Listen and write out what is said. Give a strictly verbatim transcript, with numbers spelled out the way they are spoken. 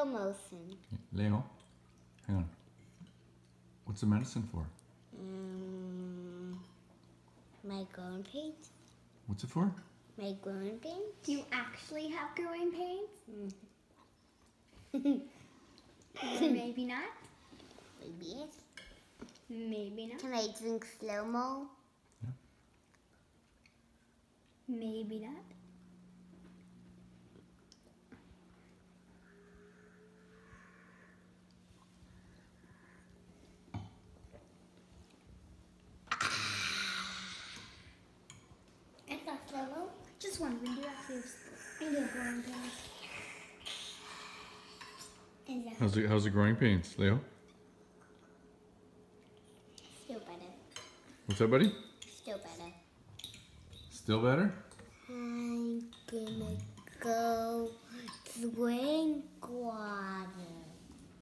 slow motion. Leo, hang on. What's the medicine for? Um, my growing pains. What's it for? My growing pains. Do you actually have growing pains? Mm-hmm. Or maybe not? Maybe yes. Maybe not. Can I drink slow mo? Yeah. Maybe not. It's not slow mo. Just wondering, do you actually have, do you have growing pains? Is that How's the, how's the growing pains, Leo? still better? What's that, buddy? Still better. Still better? I'm gonna go drink water.